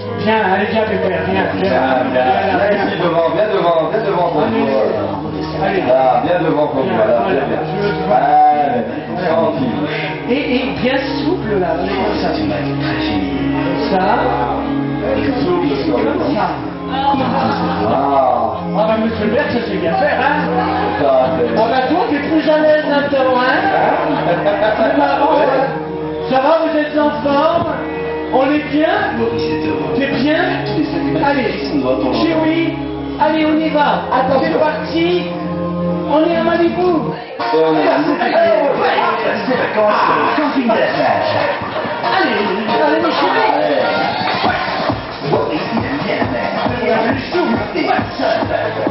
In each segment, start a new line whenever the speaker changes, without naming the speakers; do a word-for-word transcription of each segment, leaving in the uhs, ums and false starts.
Viens, allez, viens, Pépère, viens, viens.
Viens, viens, viens ici devant, viens devant, viens devant pour toi.
Allez.
Là, viens devant pour toi, là, viens, viens.
Je veux te voir.
Allez, tranquille.
Et, et bien souple, là, comme ça. Comme ça.
Souple sur le
Comme
dos.
ça.
Ah,
Ah bah monsieur le maire, ça c'est bien faire, hein.
ça, c'est...
Ah bah toi, t'es plus à l'aise maintenant, hein. C'est marrant, hein. Ça va, vous êtes en forme? On est bien? T'es bien? Allez, chérie, allez, on y va. Attends, c'est parti. On est à Malibu.
Et on est là.
Camping de la plage.
Allez, allez, mes chéris.
Allez.
Bon, ici, j'aime bien la mer. Et en plus, tout est seul.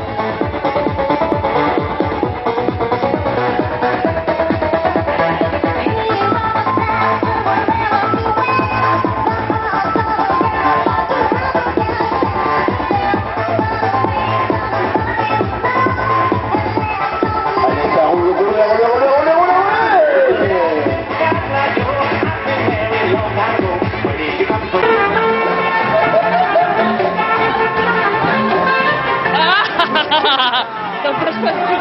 T'empêches pas de